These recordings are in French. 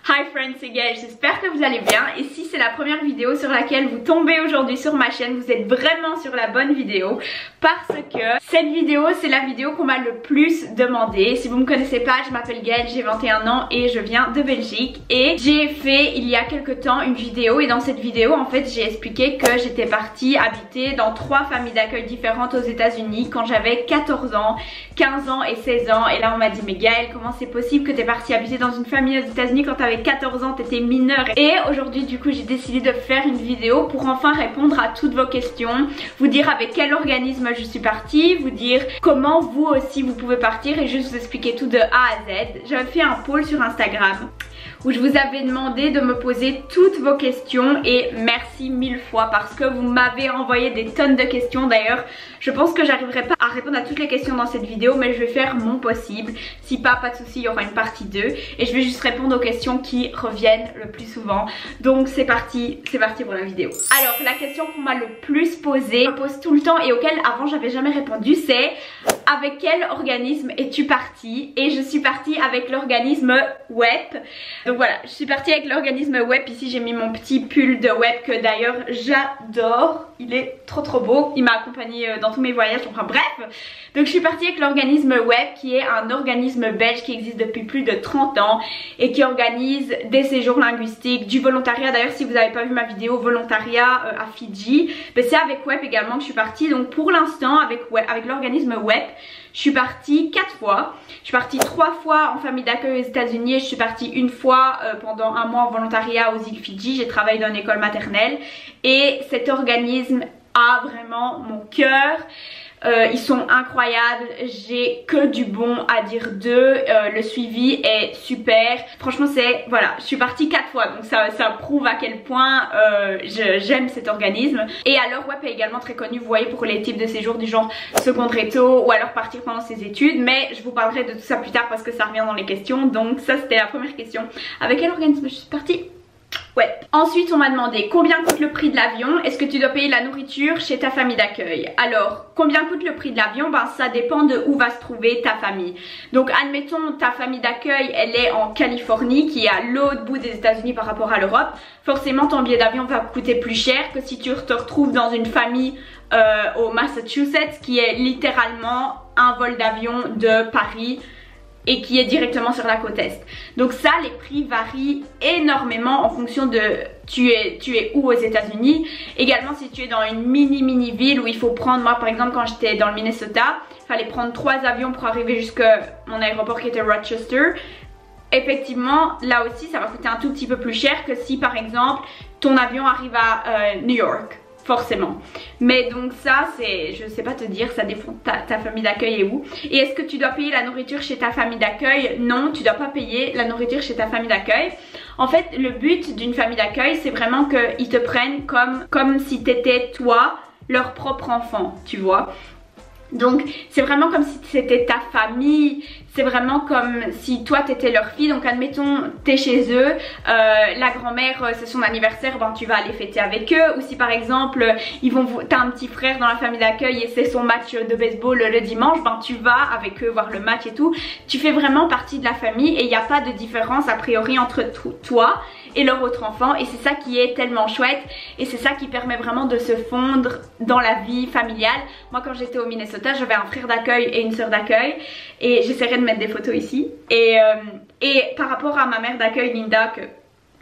Hi friends, c'est Gaëlle, j'espère que vous allez bien et si c'est la première vidéo sur laquelle vous tombez aujourd'hui sur ma chaîne, vous êtes vraiment sur la bonne vidéo parce que cette vidéo c'est la vidéo qu'on m'a le plus demandé. Si vous me connaissez pas, je m'appelle Gaëlle, j'ai 21 ans et je viens de Belgique et j'ai fait il y a quelques temps une vidéo et dans cette vidéo en fait j'ai expliqué que j'étais partie habiter dans 3 familles d'accueil différentes aux États-Unis quand j'avais 14 ans, 15 ans et 16 ans et là on m'a dit mais Gaëlle, comment c'est possible que t'es partie habiter dans une famille aux États-Unis quand t'avais 14 ans, t'étais mineure. Et aujourd'hui du coup j'ai décidé de faire une vidéo pour enfin répondre à toutes vos questions, vous dire avec quel organisme je suis partie, vous dire comment vous aussi vous pouvez partir et juste vous expliquer tout de A à Z. J'avais fait un poll sur Instagram où je vous avais demandé de me poser toutes vos questions et merci 1000 fois parce que vous m'avez envoyé des tonnes de questions. D'ailleurs je pense que j'arriverai pas à répondre à toutes les questions dans cette vidéo mais je vais faire mon possible. Si pas de souci, il y aura une partie 2 et je vais juste répondre aux questions qui reviennent le plus souvent. Donc c'est parti pour la vidéo. Alors la question qu'on m'a le plus posée, je pose tout le temps et auquel avant j'avais jamais répondu, c'est avec quel organisme es-tu partie? Et je suis partie avec l'organisme WEP. Donc voilà, je suis partie avec l'organisme WEP. Ici j'ai mis mon petit pull de WEP que d'ailleurs j'adore. Il est trop beau. Il m'a accompagné dans tous mes voyages. Enfin bref. Donc je suis partie avec l'organisme WEP qui est un organisme belge qui existe depuis plus de 30 ans et qui organise des séjours linguistiques, du volontariat. D'ailleurs si vous n'avez pas vu ma vidéo volontariat à Fidji, ben c'est avec WEP également que je suis partie. Donc pour l'instant avec l'organisme WEP, je suis partie 4 fois. Je suis partie 3 fois en famille d'accueil aux États-Unis et je suis partie une fois pendant un mois en volontariat aux îles Fidji. J'ai travaillé dans une école maternelle et cet organisme a vraiment mon cœur. Ils sont incroyables, j'ai que du bon à dire d'eux, le suivi est super. Franchement c'est, voilà, je suis partie 4 fois donc ça prouve à quel point j'aime cet organisme. Et alors WEP est également très connu, vous voyez, pour les types de séjours du genre seconde réto ou alors partir pendant ses études. Mais je vous parlerai de tout ça plus tard parce que ça revient dans les questions. Donc ça c'était la première question. Avec quel organisme je suis partie? Ouais. Ensuite on m'a demandé combien coûte le prix de l'avion, est-ce que tu dois payer la nourriture chez ta famille d'accueil. Alors combien coûte le prix de l'avion? Ben ça dépend de où va se trouver ta famille. Donc admettons ta famille d'accueil elle est en Californie qui est à l'autre bout des États-Unis par rapport à l'Europe. Forcément ton billet d'avion va coûter plus cher que si tu te retrouves dans une famille au Massachusetts qui est littéralement un vol d'avion de Paris et qui est directement sur la côte est. Donc ça les prix varient énormément en fonction de tu es où aux États-Unis. Également si tu es dans une mini ville où il faut prendre, moi par exemple quand j'étais dans le Minnesota, il fallait prendre 3 avions pour arriver jusqu'à mon aéroport qui était Rochester. Effectivement là aussi ça va coûter un tout petit peu plus cher que si par exemple ton avion arrive à New York. Forcément. Mais donc ça c'est, je sais pas te dire, ça dépend ta famille d'accueil est où. Et est-ce que tu dois payer la nourriture chez ta famille d'accueil? Non, tu dois pas payer la nourriture chez ta famille d'accueil. En fait le but d'une famille d'accueil c'est vraiment qu'ils te prennent comme si t'étais toi leur propre enfant, tu vois. Donc c'est vraiment comme si c'était ta famille, c'est vraiment comme si toi t'étais leur fille. Donc admettons t'es chez eux, la grand-mère c'est son anniversaire, ben tu vas aller fêter avec eux. Ou si par exemple t'as un petit frère dans la famille d'accueil et c'est son match de baseball le dimanche, ben tu vas avec eux voir le match et tout. Tu fais vraiment partie de la famille et il n'y a pas de différence a priori entre toi et leur autre enfant. Et c'est ça qui est tellement chouette et c'est ça qui permet vraiment de se fondre dans la vie familiale. Moi quand j'étais au Minnesota j'avais un frère d'accueil et une soeur d'accueil et j'essaierai de mettre des photos ici. Et par rapport à ma mère d'accueil Linda, que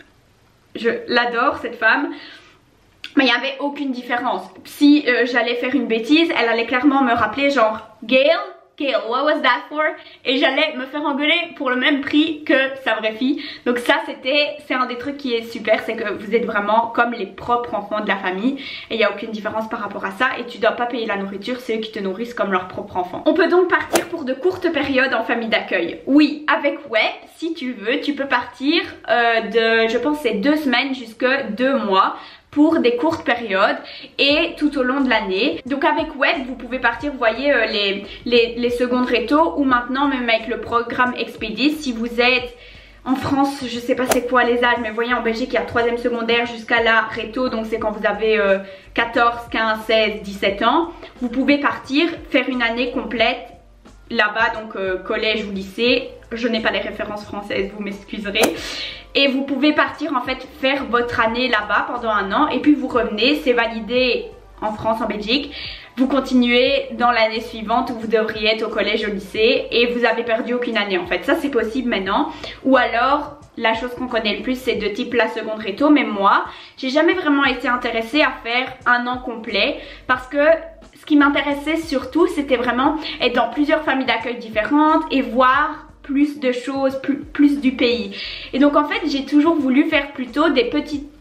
je l'adore cette femme, mais il n'y avait aucune différence. Si j'allais faire une bêtise, elle allait clairement me rappeler genre Gail, what was that for? Et j'allais me faire engueuler pour le même prix que sa vraie fille. Donc ça c'est un des trucs qui est super, c'est que vous êtes vraiment comme les propres enfants de la famille et il n'y a aucune différence par rapport à ça et tu dois pas payer la nourriture, c'est eux qui te nourrissent comme leurs propres enfants. On peut donc partir pour de courtes périodes en famille d'accueil. Oui, avec WEP, si tu veux, tu peux partir je pense c'est 2 semaines jusqu'à 2 mois pour des courtes périodes et tout au long de l'année. Donc avec WEP vous pouvez partir, vous voyez les secondes réto ou maintenant même avec le programme Expedis. Si vous êtes en France, je sais pas c'est quoi les âges, mais vous voyez en Belgique il y a 3e secondaire jusqu'à la réto, donc c'est quand vous avez 14, 15, 16, 17 ans. Vous pouvez partir, faire une année complète là-bas, donc collège ou lycée. Je n'ai pas les références françaises, vous m'excuserez. et vous pouvez partir en fait faire votre année là-bas pendant 1 an et puis vous revenez, c'est validé en France, en Belgique. Vous continuez dans l'année suivante où vous devriez être au collège, au lycée et vous avez perdu aucune année en fait. Ça c'est possible maintenant. Ou alors la chose qu'on connaît le plus c'est de type la seconde réto, mais moi j'ai jamais vraiment été intéressée à faire 1 an complet parce que ce qui m'intéressait surtout c'était vraiment être dans plusieurs familles d'accueil différentes et voir plus de choses, plus du pays. Et donc en fait j'ai toujours voulu faire plutôt des petites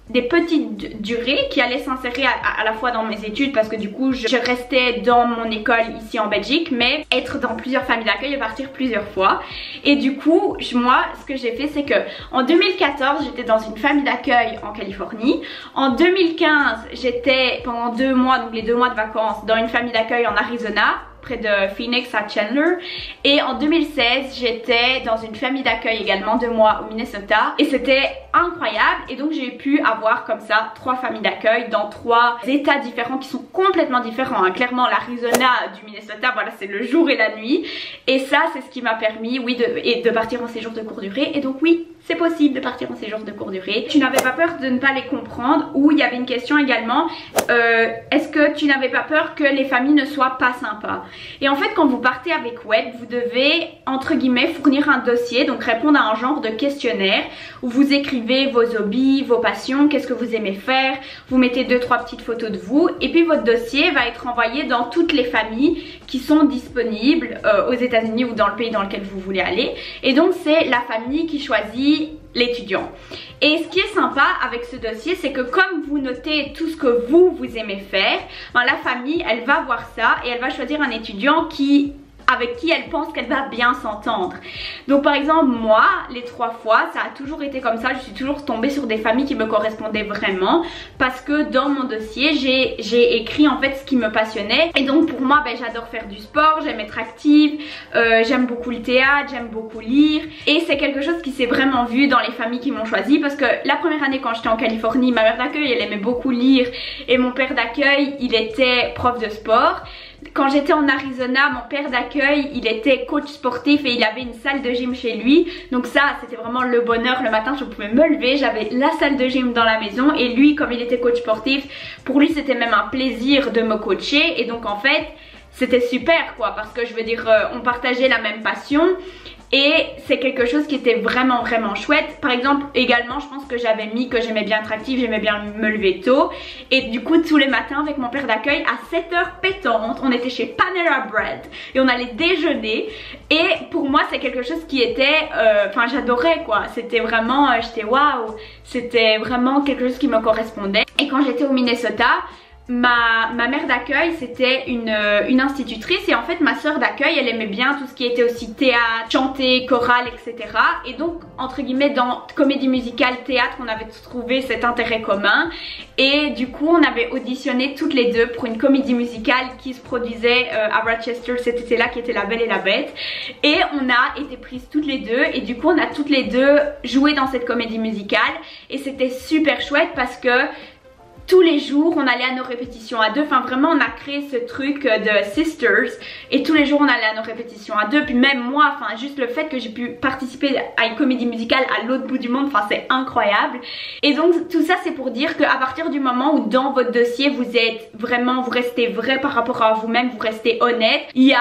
durées qui allaient s'insérer à la fois dans mes études parce que du coup je restais dans mon école ici en Belgique, mais être dans plusieurs familles d'accueil et partir plusieurs fois. Et du coup moi ce que j'ai fait c'est que en 2014 j'étais dans une famille d'accueil en Californie, en 2015 j'étais pendant 2 mois, donc les 2 mois de vacances, dans une famille d'accueil en Arizona près de Phoenix à Chandler, et en 2016 j'étais dans une famille d'accueil également 2 mois au Minnesota et c'était incroyable. Et donc j'ai pu avoir comme ça 3 familles d'accueil dans 3 états différents qui sont complètement différents, hein. Clairement l'Arizona du Minnesota, voilà, c'est le jour et la nuit, et ça c'est ce qui m'a permis oui de partir en séjour de courte durée. Et donc oui, c'est possible de partir en séjour de courte durée. Tu n'avais pas peur de ne pas les comprendre, ou il y avait une question également, est-ce que tu n'avais pas peur que les familles ne soient pas sympas? Et en fait quand vous partez avec WED, vous devez entre guillemets fournir un dossier, donc répondre à un genre de questionnaire où vous écrivez vos hobbies, vos passions, qu'est-ce que vous aimez faire, vous mettez 2-3 petites photos de vous et puis votre dossier va être envoyé dans toutes les familles qui sont disponibles aux États-Unis ou dans le pays dans lequel vous voulez aller. Et donc c'est la famille qui choisit l'étudiant. Et ce qui est sympa avec ce dossier, c'est que comme vous notez tout ce que vous aimez faire, ben la famille elle va voir ça et elle va choisir un étudiant avec qui elle pense qu'elle va bien s'entendre. Donc par exemple moi, les 3 fois, ça a toujours été comme ça. Je suis toujours tombée sur des familles qui me correspondaient vraiment parce que dans mon dossier j'ai écrit en fait ce qui me passionnait. Et donc pour moi, ben, j'adore faire du sport, j'aime être active, j'aime beaucoup le théâtre, j'aime beaucoup lire. Et c'est quelque chose qui s'est vraiment vu dans les familles qui m'ont choisi, parce que la première année quand j'étais en Californie, ma mère d'accueil elle aimait beaucoup lire et mon père d'accueil il était prof de sport. Quand j'étais en Arizona, mon père d'accueil il était coach sportif et il avait une salle de gym chez lui. Donc ça c'était vraiment le bonheur. Le matin je pouvais me lever, j'avais la salle de gym dans la maison, et lui comme il était coach sportif, pour lui c'était même un plaisir de me coacher. Et donc en fait c'était super quoi, parce que je veux dire on partageait la même passion. Et c'est quelque chose qui était vraiment chouette. Par exemple également je pense que j'avais mis que j'aimais bien être active, j'aimais bien me lever tôt. Et du coup tous les matins avec mon père d'accueil à 7h pétantes, on était chez Panera Bread et on allait déjeuner. Et pour moi c'est quelque chose qui était, enfin j'adorais quoi. C'était vraiment, j'étais waouh, c'était vraiment quelque chose qui me correspondait. Et quand j'étais au Minnesota, ma mère d'accueil c'était une institutrice, et en fait ma soeur d'accueil elle aimait bien tout ce qui était aussi théâtre, chanter, chorale, etc. Et donc entre guillemets dans comédie musicale, théâtre, on avait trouvé cet intérêt commun. Et du coup on avait auditionné toutes les deux pour une comédie musicale qui se produisait à Rochester cet été là, qui était La Belle et la Bête. Et on a été prises toutes les deux, et du coup on a toutes les deux joué dans cette comédie musicale. Et c'était super chouette parce que tous les jours on allait à nos répétitions à deux, enfin vraiment on a créé ce truc de sisters, et tous les jours on allait à nos répétitions à deux. Puis même moi, enfin juste le fait que j'ai pu participer à une comédie musicale à l'autre bout du monde, enfin c'est incroyable. Et donc tout ça c'est pour dire qu'à partir du moment où dans votre dossier vous êtes vraiment, vous restez vrai par rapport à vous-même, vous restez honnête, il y a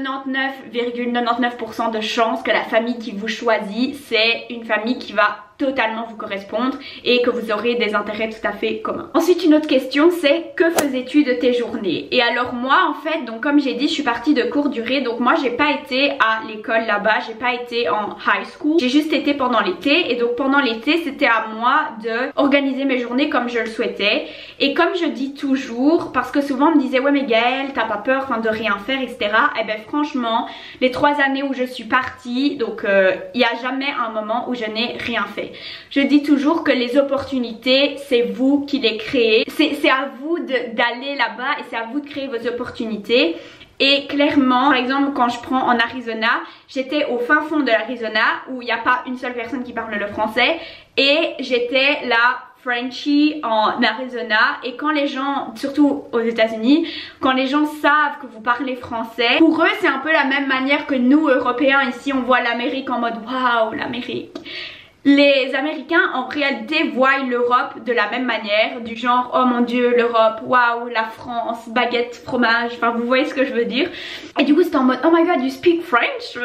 99,99% de chances que la famille qui vous choisit c'est une famille qui va totalement vous correspondre et que vous aurez des intérêts tout à fait communs. Ensuite une autre question c'est que faisais-tu de tes journées? Et alors moi en fait, donc comme j'ai dit, je suis partie de courte durée, donc moi j'ai pas été à l'école là-bas, j'ai pas été en high school, j'ai juste été pendant l'été. Et donc pendant l'été c'était à moi de organiser mes journées comme je le souhaitais. Et comme je dis toujours, parce que souvent on me disait ouais mais Gaëlle t'as pas peur de rien faire, etc. Et ben franchement les 3 années où je suis partie, donc il n'y a jamais un moment où je n'ai rien fait. Je dis toujours que les opportunités c'est vous qui les créez, c'est à vous d'aller là-bas et c'est à vous de créer vos opportunités. Et clairement, par exemple quand je prends en Arizona, j'étais au fin fond de l'Arizona où il n'y a pas une seule personne qui parle le français, et j'étais la Frenchie en Arizona. Et quand les gens, surtout aux États-Unis, quand les gens savent que vous parlez français, pour eux c'est un peu la même manière que nous Européens ici on voit l'Amérique en mode waouh l'Amérique. Les Américains en réalité voient l'Europe de la même manière, du genre oh mon dieu l'Europe, waouh la France, baguette, fromage, enfin vous voyez ce que je veux dire. Et du coup c'était en mode oh my god you speak French,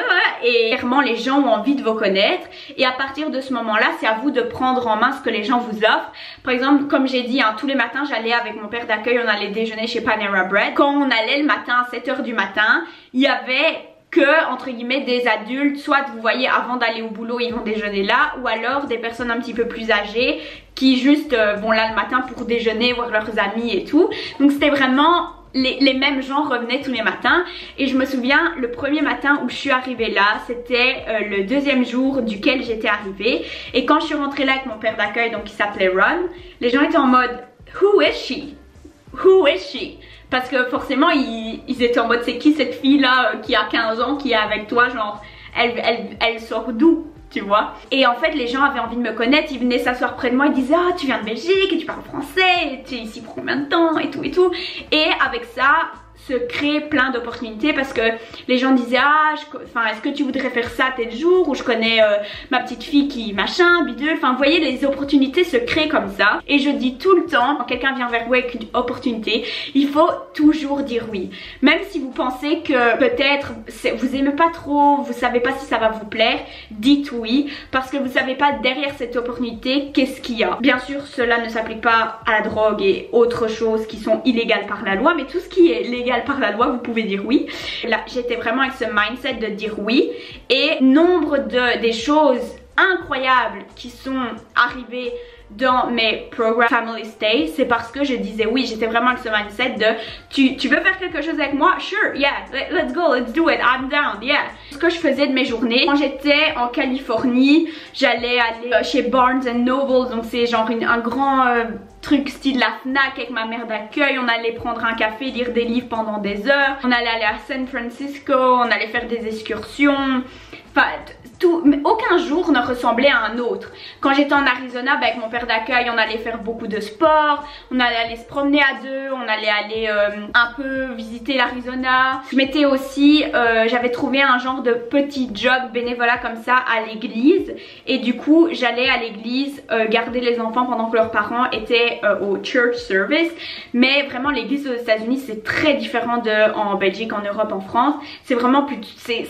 et clairement les gens ont envie de vous connaître et à partir de ce moment là c'est à vous de prendre en main ce que les gens vous offrent. Par exemple comme j'ai dit hein, tous les matins j'allais avec mon père d'accueil, on allait déjeuner chez Panera Bread. Quand on allait le matin à 7 h du matin, il y avait que entre guillemets des adultes, soit vous voyez avant d'aller au boulot ils vont déjeuner là, ou alors des personnes un petit peu plus âgées qui juste vont là le matin pour déjeuner, voir leurs amis et tout. Donc c'était vraiment les mêmes gens revenaient tous les matins. Et je me souviens le premier matin où je suis arrivée là, c'était le deuxième jour duquel j'étais arrivée. Et quand je suis rentrée là avec mon père d'accueil, donc il s'appelait Ron, les gens étaient en mode who is she? Who is she? Parce que forcément ils étaient en mode c'est qui cette fille là qui a 15 ans qui est avec toi, genre elle sort d'où, tu vois. Et en fait les gens avaient envie de me connaître, ils venaient s'asseoir près de moi, ils disaient ah tu viens de Belgique et tu parles français, tu es ici pour combien de temps et tout et tout. Et avec ça se crée plein d'opportunités parce que les gens disaient ah est-ce que tu voudrais faire ça tel jour, ou je connais ma petite fille qui machin bidule, enfin vous voyez les opportunités se créent comme ça. Et je dis tout le temps quand quelqu'un vient vers vous avec une opportunité, il faut toujours dire oui, même si vous pensez que peut-être vous aimez pas trop, vous savez pas si ça va vous plaire, dites oui parce que vous savez pas derrière cette opportunité qu'est-ce qu'il y a. Bien sûr cela ne s'applique pas à la drogue et autres choses qui sont illégales par la loi, mais tout ce qui est légal par la loi vous pouvez dire oui. Là j'étais vraiment avec ce mindset de dire oui, et nombre des choses incroyables qui sont arrivées dans mes programmes Family Stay, c'est parce que je disais oui. J'étais vraiment avec ce mindset de tu veux faire quelque chose avec moi? Sure, yeah, let's go, let's do it, I'm down, yeah. Ce que je faisais de mes journées, quand j'étais en Californie, j'allais aller chez Barnes & Noble, donc c'est genre un grand truc style la Fnac avec ma mère d'accueil. On allait prendre un café, lire des livres pendant des heures, on allait aller à San Francisco, on allait faire des excursions, enfin mais aucun jour ne ressemblait à un autre. Quand j'étais en Arizona, avec mon père d'accueil, on allait faire beaucoup de sport, on allait aller se promener à deux, on allait aller un peu visiter l'Arizona. Je m'étais aussi, j'avais trouvé un genre de petit job bénévolat comme ça à l'église, et du coup j'allais à l'église garder les enfants pendant que leurs parents étaient au church service. Mais vraiment l'église aux États-Unis c'est très différent de en Belgique, en Europe, en France. C'est vraiment plus,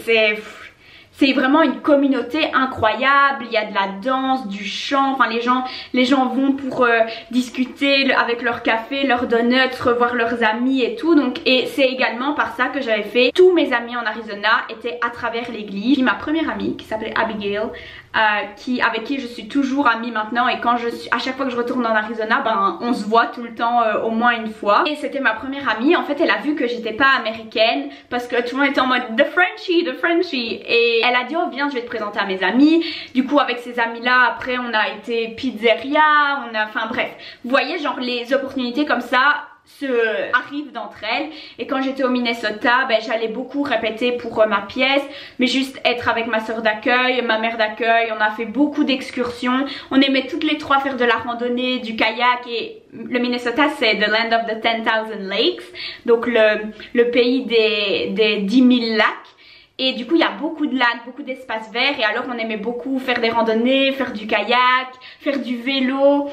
c'est vraiment une communauté incroyable, il y a de la danse, du chant, enfin les gens vont pour discuter avec leur café, leurs donuts, revoir leurs amis et tout. Donc, et c'est également par ça que j'avais fait, tous mes amis en Arizona étaient à travers l'église. Puis ma première amie qui s'appelait Abigail, avec qui je suis toujours amie maintenant, et quand à chaque fois que je retourne en Arizona, ben on se voit tout le temps au moins une fois. Et c'était ma première amie. En fait elle a vu que j'étais pas américaine parce que tout le monde était en mode the Frenchie, et elle a dit oh viens je vais te présenter à mes amis. Du coup avec ces amis là après on a été pizzeria, enfin bref, vous voyez genre les opportunités comme ça arrivent d'entre elles. Et quand j'étais au Minnesota, ben, j'allais beaucoup répéter pour ma pièce, mais juste être avec ma soeur d'accueil, ma mère d'accueil. On a fait beaucoup d'excursions, on aimait toutes les trois faire de la randonnée, du kayak. Et le Minnesota c'est the land of the 10,000 lakes, donc le pays des 10 000 lacs. Et du coup il y a beaucoup de lacs, beaucoup d'espaces verts, et alors on aimait beaucoup faire des randonnées, faire du kayak, faire du vélo.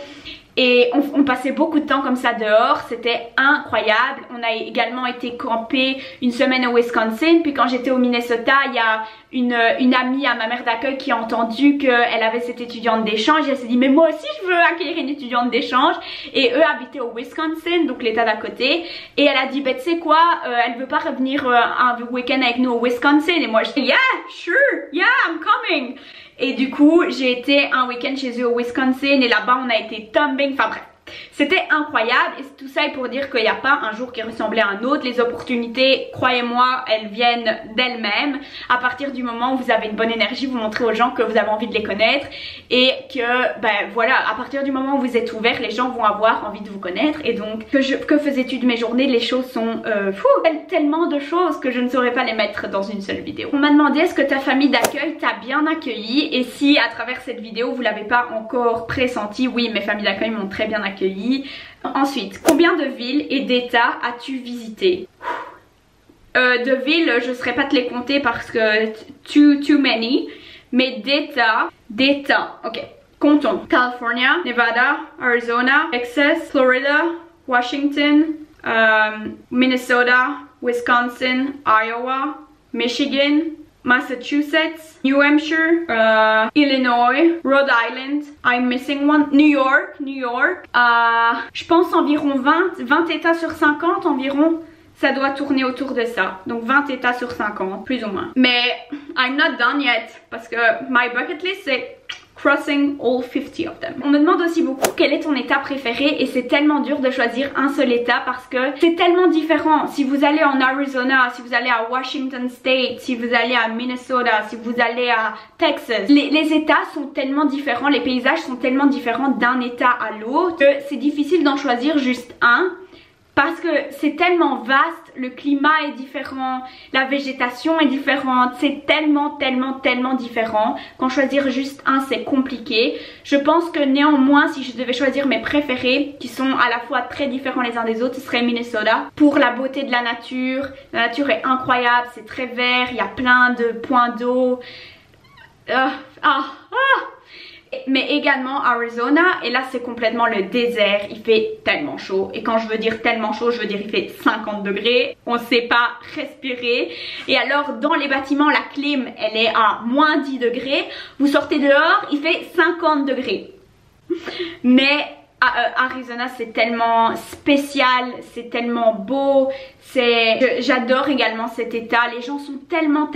Et on passait beaucoup de temps comme ça dehors, c'était incroyable. On a également été camper une semaine au Wisconsin. Puis quand j'étais au Minnesota, il y a une amie à ma mère d'accueil qui a entendu qu'elle avait cette étudiante d'échange. Et elle s'est dit mais moi aussi je veux accueillir une étudiante d'échange. Et eux habitaient au Wisconsin, donc l'état d'à côté. Et elle a dit bah tu sais quoi, elle veut pas revenir un week-end avec nous au Wisconsin. Et moi je dis yeah, sure, yeah, I'm coming. Et du coup j'ai été un week-end chez eux au Wisconsin, et là-bas on a été tumbling, enfin bref. C'était incroyable, et tout ça est pour dire qu'il n'y a pas un jour qui ressemblait à un autre. Les opportunités, croyez-moi, elles viennent d'elles-mêmes. À partir du moment où vous avez une bonne énergie, vous montrez aux gens que vous avez envie de les connaître, et que ben voilà, à partir du moment où vous êtes ouvert, les gens vont avoir envie de vous connaître. Et donc que faisais-tu de mes journées? Les choses sont tellement de choses que je ne saurais pas les mettre dans une seule vidéo. On m'a demandé est-ce que ta famille d'accueil t'a bien accueilli, et si à travers cette vidéo vous l'avez pas encore pressenti, oui, mes familles d'accueil m'ont très bien accueilli. Ensuite, combien de villes et d'états as-tu visité? De villes, je ne saurais pas te les compter parce que too many. Mais d'états, d'États. Ok, comptons. California, Nevada, Arizona, Texas, Florida, Washington, Minnesota, Wisconsin, Iowa, Michigan, Massachusetts, New Hampshire, Illinois, Rhode Island, I'm missing one, New York, je pense environ 20 États sur 50 environ, ça doit tourner autour de ça, donc 20 États sur 50, plus ou moins. Mais I'm not done yet, parce que my bucket list c'est crossing all 50 of them. On me demande aussi beaucoup quel est ton état préféré et c'est tellement dur de choisir un seul état parce que c'est tellement différent. Si vous allez en Arizona, si vous allez à Washington State, si vous allez à Minnesota, si vous allez à Texas, les états sont tellement différents, les paysages sont tellement différents d'un état à l'autre que c'est difficile d'en choisir juste un. Parce que c'est tellement vaste, le climat est différent, la végétation est différente, c'est tellement différent qu'en choisir juste un c'est compliqué. Je pense que néanmoins si je devais choisir mes préférés qui sont à la fois très différents les uns des autres, ce serait Minnesota. Pour la beauté de la nature est incroyable, c'est très vert, il y a plein de points d'eau. Mais également Arizona, et là c'est complètement le désert, il fait tellement chaud, et quand je veux dire tellement chaud, je veux dire il fait 50 degrés, on sait pas respirer, et alors dans les bâtiments la clim elle est à moins 10 degrés, vous sortez dehors, il fait 50 degrés. Mais Arizona c'est tellement spécial, c'est tellement beau, j'adore également cet état, les gens sont tellement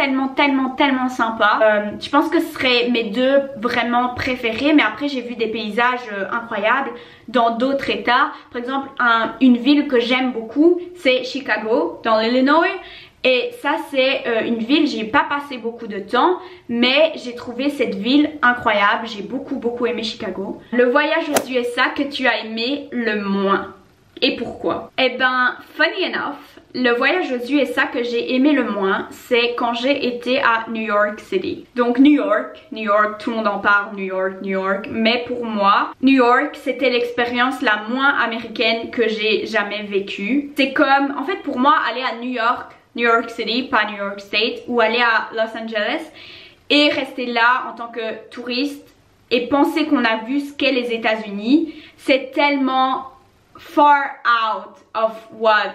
sympas. Je pense que ce serait mes deux vraiment préférés, mais après j'ai vu des paysages incroyables dans d'autres états. Par exemple une ville que j'aime beaucoup c'est Chicago dans l'Illinois. Et ça c'est une ville, j'y ai pas passé beaucoup de temps, mais j'ai trouvé cette ville incroyable, j'ai beaucoup aimé Chicago. Le voyage aux USA que tu as aimé le moins, et pourquoi? Eh ben, funny enough, le voyage aux USA que j'ai aimé le moins, c'est quand j'ai été à New York City. Donc New York, tout le monde en parle, New York, mais pour moi, New York c'était l'expérience la moins américaine que j'ai jamais vécue. C'est comme, en fait pour moi, aller à New York City, pas New York State, ou aller à Los Angeles et rester là en tant que touriste et penser qu'on a vu ce qu'est les États-Unis, c'est tellement far out of what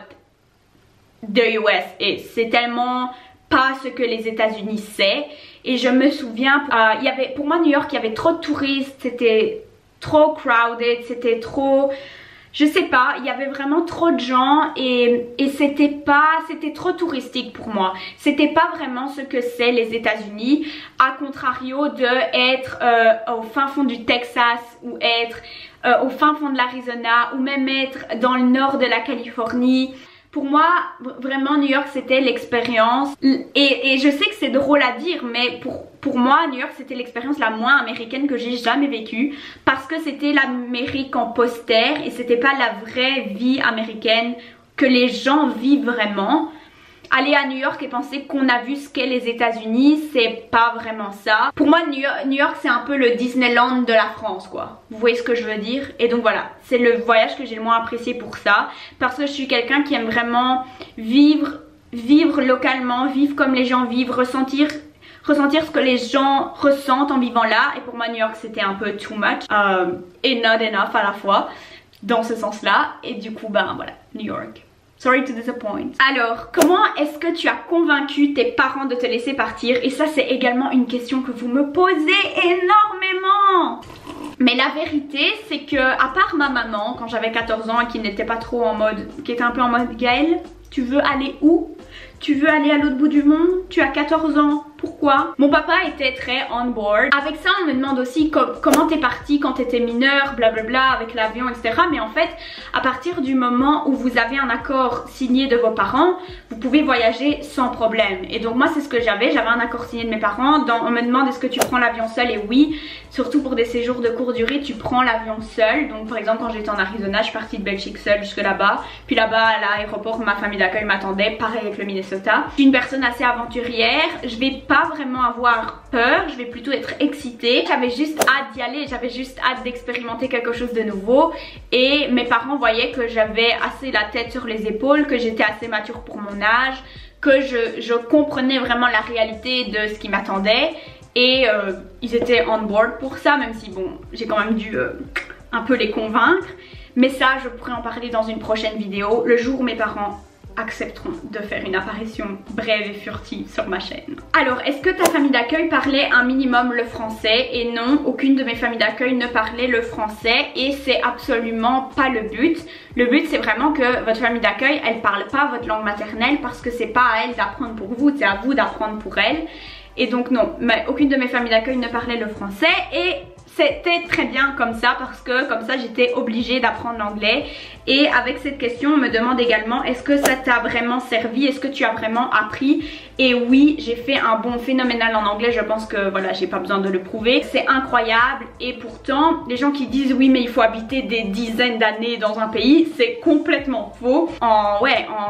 the US is. C'est tellement pas ce que les États-Unis c'est. Et je me souviens, pour moi New York, il y avait trop de touristes, c'était trop crowded, c'était trop... Je sais pas, il y avait vraiment trop de gens et c'était trop touristique pour moi. C'était pas vraiment ce que c'est les États-Unis, à contrario de être au fin fond du Texas ou être au fin fond de l'Arizona ou même être dans le nord de la Californie. Pour moi, vraiment New York c'était l'expérience et je sais que c'est drôle à dire mais pour moi New York c'était l'expérience la moins américaine que j'ai jamais vécue parce que c'était l'Amérique en poster et c'était pas la vraie vie américaine que les gens vivent vraiment. Aller à New York et penser qu'on a vu ce qu'est les États-Unis, c'est pas vraiment ça. Pour moi, New York, c'est un peu le Disneyland de la France, quoi. Vous voyez ce que je veux dire? Et donc voilà, c'est le voyage que j'ai le moins apprécié pour ça. Parce que je suis quelqu'un qui aime vraiment vivre localement, vivre comme les gens vivent, ressentir ce que les gens ressentent en vivant là. Et pour moi, New York, c'était un peu too much et not enough à la fois, dans ce sens-là. Et du coup, ben voilà, New York. Sorry to disappoint. Alors, comment est-ce que tu as convaincu tes parents de te laisser partir? Et ça, c'est également une question que vous me posez énormément. Mais la vérité, c'est que, à part ma maman, quand j'avais 14 ans et qui n'était pas trop en mode, qui était un peu en mode Gaëlle, tu veux aller où? Tu veux aller à l'autre bout du monde? Tu as 14 ans, pourquoi? Mon papa était très on board. Avec ça, on me demande aussi comment t'es partie quand t'étais mineure, blablabla, avec l'avion, etc. Mais en fait, à partir du moment où vous avez un accord signé de vos parents, vous pouvez voyager sans problème. Et donc moi, c'est ce que j'avais un accord signé de mes parents. On me demande est-ce que tu prends l'avion seul? Et oui, surtout pour des séjours de courte durée, tu prends l'avion seul. Donc par exemple, quand j'étais en Arizona, je suis partie de Belgique seule jusque là-bas. Puis là-bas, à l'aéroport, ma famille d'accueil m'attendait. Pareil avec le Minnesota. Je suis une personne assez aventurière. Je vais pas vraiment avoir peur, je vais plutôt être excitée. J'avais juste hâte d'y aller, j'avais juste hâte d'expérimenter quelque chose de nouveau. Et mes parents voyaient que j'avais assez la tête sur les épaules, que j'étais assez mature pour mon âge, que je comprenais vraiment la réalité de ce qui m'attendait. et ils étaient on board pour ça, même si bon j'ai quand même dû un peu les convaincre. Mais ça je pourrais en parler dans une prochaine vidéo, le jour où mes parents accepteront de faire une apparition brève et furtive sur ma chaîne. Alors, est-ce que ta famille d'accueil parlait un minimum le français? Et non, aucune de mes familles d'accueil ne parlait le français et c'est absolument pas le but. Le but c'est vraiment que votre famille d'accueil, elle parle pas votre langue maternelle parce que c'est pas à elle d'apprendre pour vous, c'est à vous d'apprendre pour elle. Et donc non, mais aucune de mes familles d'accueil ne parlait le français et c'était très bien comme ça parce que comme ça j'étais obligée d'apprendre l'anglais. Et avec cette question on me demande également est-ce que ça t'a vraiment servi, est-ce que tu as vraiment appris? Et oui, j'ai fait un bond phénoménal en anglais, je pense que voilà, j'ai pas besoin de le prouver, c'est incroyable. Et pourtant les gens qui disent oui mais il faut habiter des dizaines d'années dans un pays, c'est complètement faux. En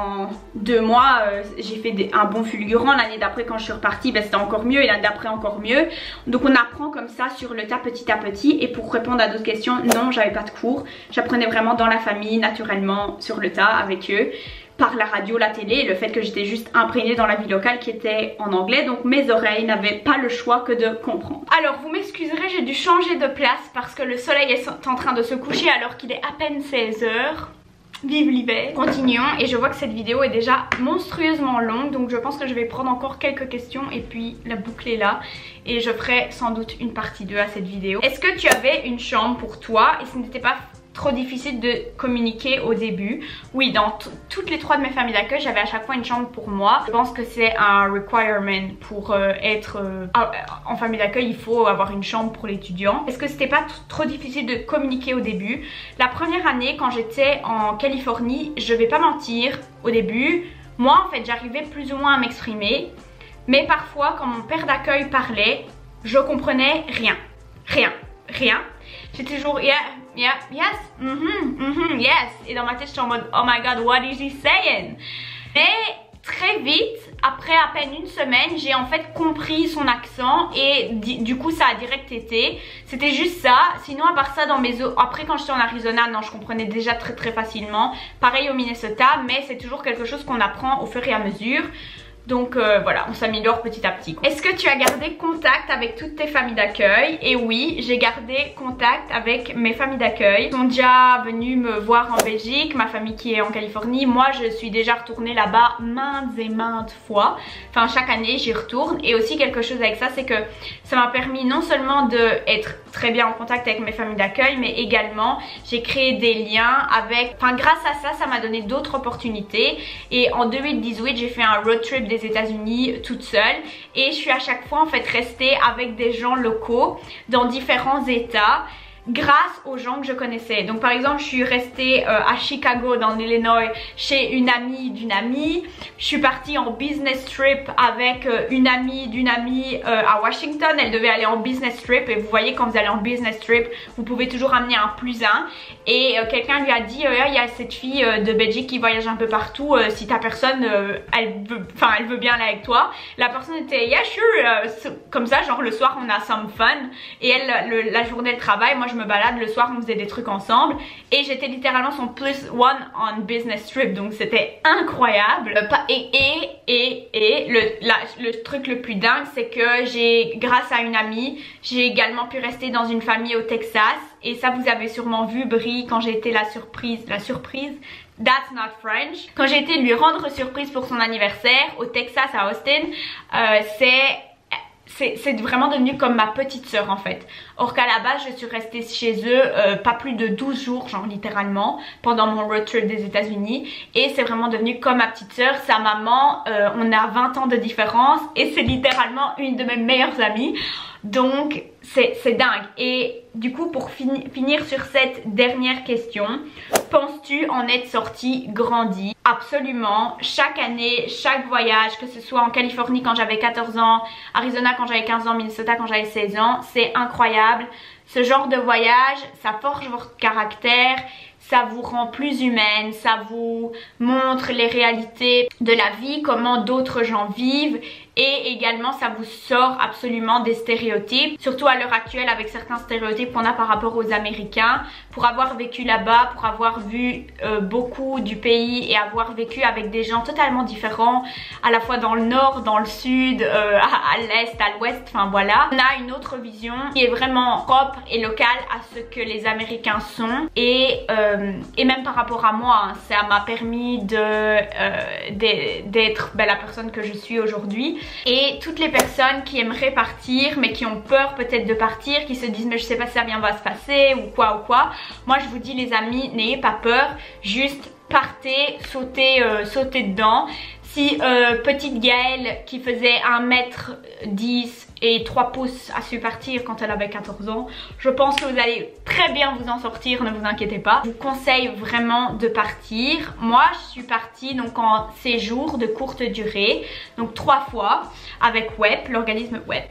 2 mois j'ai fait un bond fulgurant. L'année d'après quand je suis repartie c'était encore mieux et l'année d'après encore mieux. Donc on apprend comme ça sur le tas petit à petit. Et pour répondre à d'autres questions, non, j'avais pas de cours, j'apprenais vraiment dans la famille, naturellement, sur le tas avec eux, par la radio, la télé, et le fait que j'étais juste imprégnée dans la vie locale qui était en anglais, donc mes oreilles n'avaient pas le choix que de comprendre. Alors vous m'excuserez, j'ai dû changer de place parce que le soleil est en train de se coucher alors qu'il est à peine 16 h. Vive l'hiver. Continuons, et je vois que cette vidéo est déjà monstrueusement longue, donc je pense que je vais prendre encore quelques questions et puis la boucle est là et je ferai sans doute une partie 2 à cette vidéo. Est-ce que tu avais une chambre pour toi et ce n'était pas trop difficile de communiquer au début? Oui, dans toutes les 3 de mes familles d'accueil, j'avais à chaque fois une chambre pour moi. Je pense que c'est un requirement pour être en famille d'accueil, il faut avoir une chambre pour l'étudiant. Est-ce que c'était pas trop difficile de communiquer au début? La première année, quand j'étais en Californie, je vais pas mentir, au début, moi en fait j'arrivais plus ou moins à m'exprimer, mais parfois quand mon père d'accueil parlait, je comprenais rien. J'étais toujours yes, yes. Et dans ma tête, j'étais en mode oh my god, what is he saying? Mais très vite, après à peine une semaine, j'ai en fait compris son accent et du coup ça a direct été. C'était juste ça. Sinon à part ça, après quand j'étais en Arizona, non, je comprenais déjà très facilement. Pareil au Minnesota, mais c'est toujours quelque chose qu'on apprend au fur et à mesure. Donc voilà, on s'améliore petit à petit. Est-ce que tu as gardé contact avec toutes tes familles d'accueil? Et oui, j'ai gardé contact avec mes familles d'accueil. Ils sont déjà venus me voir en Belgique, ma famille qui est en Californie. Moi, je suis déjà retournée là-bas maintes et maintes fois. Enfin, chaque année, j'y retourne. Et aussi quelque chose avec ça, c'est que ça m'a permis non seulement d'être très bien en contact avec mes familles d'accueil, mais également j'ai créé des liens avec... Enfin, grâce à ça, ça m'a donné d'autres opportunités. Et en 2018, j'ai fait un road trip des États-Unis toute seule et je suis à chaque fois en fait restée avec des gens locaux dans différents états grâce aux gens que je connaissais. Donc par exemple, je suis restée à Chicago dans l'Illinois chez une amie d'une amie. Je suis partie en business trip avec une amie d'une amie à Washington. Elle devait aller en business trip et vous voyez quand vous allez en business trip, vous pouvez toujours amener un +1. Et quelqu'un lui a dit il y a cette fille de Belgique qui voyage un peu partout, si ta personne elle veut bien aller avec toi. La personne était yeah sure, comme ça genre le soir on a some fun. Et elle la journée de travail, moi je me balade, le soir on faisait des trucs ensemble et j'étais littéralement son +1 on business trip, donc c'était incroyable. Le truc le plus dingue, c'est que grâce à une amie, j'ai également pu rester dans une famille au Texas. Et ça vous avez sûrement vu Brie quand j'ai été la surprise, that's not French. Quand j'ai été lui rendre surprise pour son anniversaire au Texas à Austin, c'est vraiment devenu comme ma petite soeur en fait. Or qu'à la base je suis restée chez eux pas plus de 12 jours genre littéralement pendant mon road trip des États-Unis. Et c'est vraiment devenu comme ma petite soeur. Sa maman, on a 20 ans de différence et c'est littéralement une de mes meilleures amies. Donc c'est dingue. Et du coup pour finir sur cette dernière question, penses-tu en être sortie grandie? Absolument. Chaque année, chaque voyage, que ce soit en Californie quand j'avais 14 ans, Arizona quand j'avais 15 ans, Minnesota quand j'avais 16 ans, c'est incroyable. Ce genre de voyage, ça forge votre caractère, ça vous rend plus humaine, ça vous montre les réalités de la vie, comment d'autres gens vivent. et également ça vous sort absolument des stéréotypes, surtout à l'heure actuelle avec certains stéréotypes qu'on a par rapport aux Américains. Pour avoir vécu là-bas, pour avoir vu beaucoup du pays et avoir vécu avec des gens totalement différents, à la fois dans le nord, dans le sud, à l'est, à l'ouest, enfin voilà. On a une autre vision qui est vraiment propre et locale à ce que les Américains sont, et même par rapport à moi, hein, ça m'a permis d'être la personne que je suis aujourd'hui. Et toutes les personnes qui aimeraient partir mais qui ont peur peut-être de partir, qui se disent mais je sais pas si ça bien va se passer ou quoi, moi je vous dis les amis, n'ayez pas peur, juste partez, sautez dedans. Si petite Gaëlle qui faisait 1m10 et 3 pouces a su partir quand elle avait 14 ans, je pense que vous allez très bien vous en sortir, ne vous inquiétez pas. Je vous conseille vraiment de partir. Moi je suis partie donc en séjour de courte durée, donc 3 fois avec WEP, l'organisme WEP.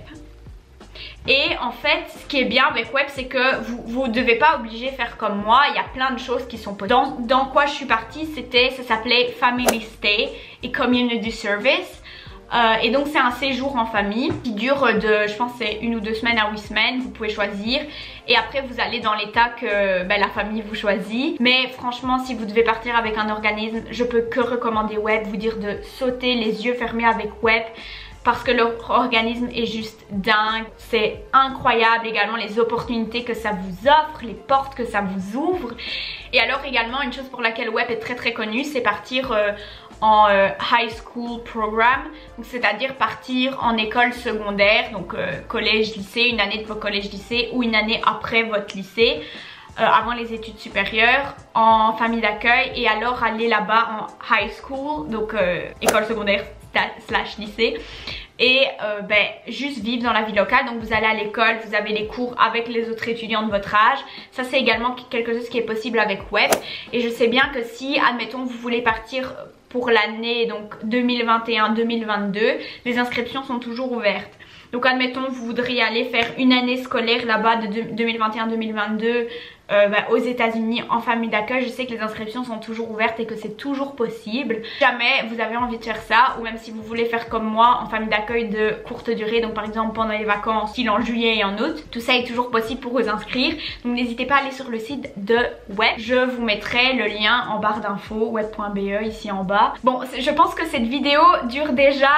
Et en fait, ce qui est bien avec WEP, c'est que vous ne devez pas obliger faire comme moi. Il y a plein de choses qui sont possibles. Dans quoi je suis partie, ça s'appelait Family Stay et Community Service. Et donc c'est un séjour en famille qui dure je pense c'est 1 ou 2 semaines à 8 semaines, vous pouvez choisir. Et après vous allez dans l'état que la famille vous choisit. Mais franchement, si vous devez partir avec un organisme, je peux que recommander WEP, vous dire de sauter les yeux fermés avec WEP. Parce que leur organisme est juste dingue, c'est incroyable également les opportunités que ça vous offre, les portes que ça vous ouvre. Et alors également une chose pour laquelle WEP est très connue, c'est partir en high school program, c'est-à-dire partir en école secondaire, donc collège, lycée, une année de votre collège, lycée ou une année après votre lycée. Avant les études supérieures en famille d'accueil et alors aller là-bas en high school, donc école secondaire / lycée, et juste vivre dans la vie locale. Donc vous allez à l'école, vous avez les cours avec les autres étudiants de votre âge. Ça c'est également quelque chose qui est possible avec WEP. Et je sais bien que si admettons vous voulez partir pour l'année donc 2021-2022, les inscriptions sont toujours ouvertes. Donc admettons vous voudriez aller faire une année scolaire là-bas de 2021-2022 aux États-Unis en famille d'accueil, je sais que les inscriptions sont toujours ouvertes et que c'est toujours possible. Si jamais vous avez envie de faire ça, ou même si vous voulez faire comme moi en famille d'accueil de courte durée, donc par exemple pendant les vacances, style en juillet et en août, tout ça est toujours possible pour vous inscrire. Donc n'hésitez pas à aller sur le site de WEP. Je vous mettrai le lien en barre d'infos, web.be ici en bas. Bon, je pense que cette vidéo dure déjà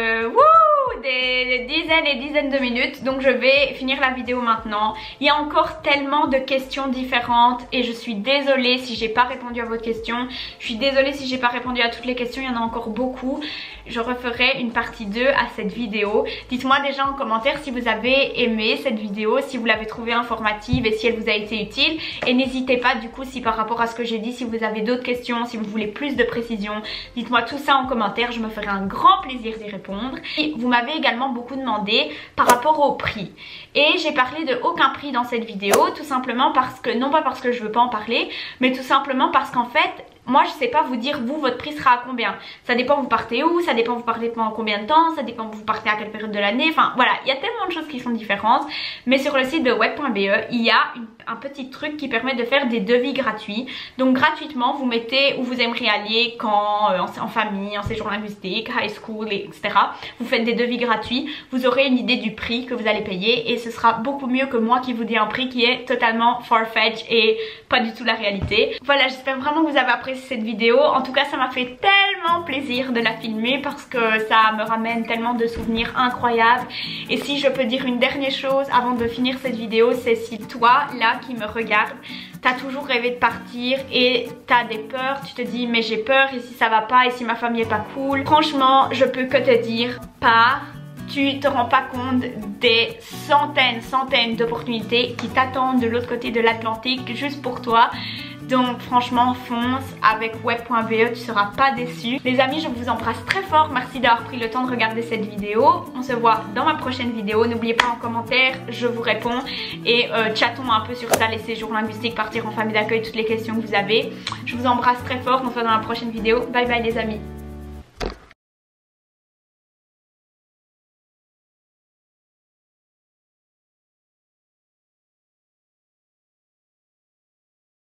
des dizaines et dizaines de minutes, donc je vais finir la vidéo maintenant. Il y a encore tellement de questions différentes et je suis désolée si j'ai pas répondu à votre question. Je suis désolée si j'ai pas répondu à toutes les questions, il y en a encore beaucoup. Je referai une partie 2 à cette vidéo. Dites-moi déjà en commentaire si vous avez aimé cette vidéo, si vous l'avez trouvée informative et si elle vous a été utile. Et n'hésitez pas du coup si par rapport à ce que j'ai dit, si vous avez d'autres questions, si vous voulez plus de précision, dites-moi tout ça en commentaire, je me ferai un grand plaisir d'y répondre. Et vous m'avez également beaucoup demandé par rapport au prix. Et j'ai parlé de aucun prix dans cette vidéo, tout simplement parce que, non pas parce que je veux pas en parler, mais tout simplement parce qu'en fait, moi je sais pas vous dire vous votre prix sera à combien. Ça dépend vous partez où, ça dépend vous partez pendant combien de temps, ça dépend vous partez à quelle période de l'année. Enfin voilà, il y a tellement de choses qui sont différentes. Mais sur le site de web.be, il y a un petit truc qui permet de faire des devis gratuits. Donc gratuitement vous mettez où vous aimeriez aller, quand en famille, en séjour linguistique, high school, etc. Vous faites des devis gratuits, vous aurez une idée du prix que vous allez payer et ce sera beaucoup mieux que moi qui vous dis un prix qui est totalement farfetch et pas du tout la réalité. Voilà, j'espère vraiment que vous avez apprécié cette vidéo. En tout cas ça m'a fait tellement plaisir de la filmer parce que ça me ramène tellement de souvenirs incroyables. Et si je peux dire une dernière chose avant de finir cette vidéo, c'est si toi là qui me regarde, t'as toujours rêvé de partir et t'as des peurs, tu te dis mais j'ai peur et si ça va pas et si ma famille est pas cool, franchement je peux que te dire pars. Tu te rends pas compte des centaines d'opportunités qui t'attendent de l'autre côté de l'Atlantique juste pour toi. Donc franchement fonce avec web.be, tu seras pas déçu. Les amis, je vous embrasse très fort, merci d'avoir pris le temps de regarder cette vidéo. On se voit dans ma prochaine vidéo, n'oubliez pas en commentaire, je vous réponds. Et chattons un peu sur ça, les séjours linguistiques, partir en famille d'accueil, toutes les questions que vous avez. Je vous embrasse très fort, on se voit dans la prochaine vidéo, bye bye les amis.